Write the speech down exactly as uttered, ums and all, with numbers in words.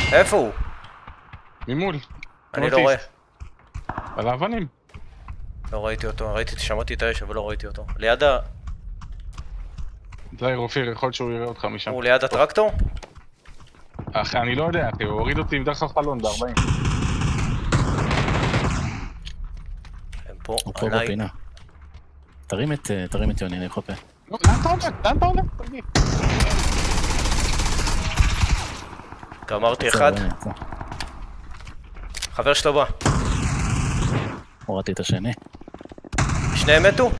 איפה הוא? ממול. אני לא רואה. על האבנים. לא ראיתי אותו, ראיתי, שמעתי את האש, אבל לא ראיתי אותו. ליד ה... די רופיר, יכול להיות שהוא יראה אותך משם. הוא ליד הטרקטור? אחי, אני לא יודע, אחי, הוא הוריד אותי דרך החלון ב-ארבעים. הם פה, הוא פה עליי. בפינה. תרים את, תרים את יוני, אני חופה. לאן אתה הולך? לאן אתה הולך? תגיד. גמרתי אחד. חבר שלו בא. הורדתי את השני. שניהם מתו?